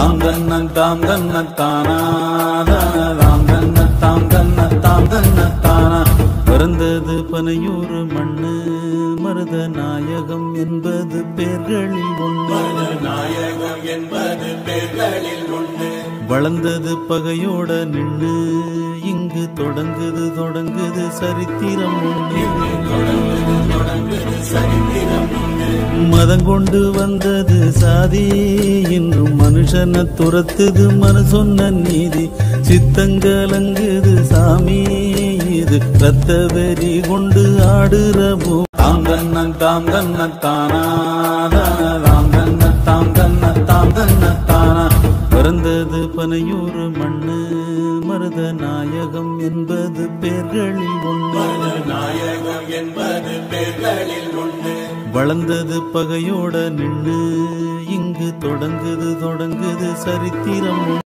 தாம் தன்ன தானா தாம் தன்ன தாம் தன்ன தானா. பிறந்தது பனையூர் மண்ணு மருத நாயகம் என்பது பேர்களில் ஒன்று. நாயகம் என்பது பேர்களில் ஒன்று. வளர்ந்தது பகையோட நின்று இங்கு தொடங்குது சரித்திரம் ஒன்று. மதம் கொண்டு வந்தது சாதி இன்றும் மனுஷனை துரத்துது மனு சொன்ன நீதி. சித்தங்கலங்குது சாமி இது ரத்த வெறி கொண்டு ஆடுற பூ. தாம் தன்ன தானா தாம் தன்ன தானா. பிறந்தது பனையூர் மண்ணு மருத நாயகம் என்பது பேர்களில் ஒன்று. நாயகம் என்பது பேர்களில் ஒன்று. வளர்ந்தது பகையோட நின்று இங்கு தொடங்குது சரித்திரம்.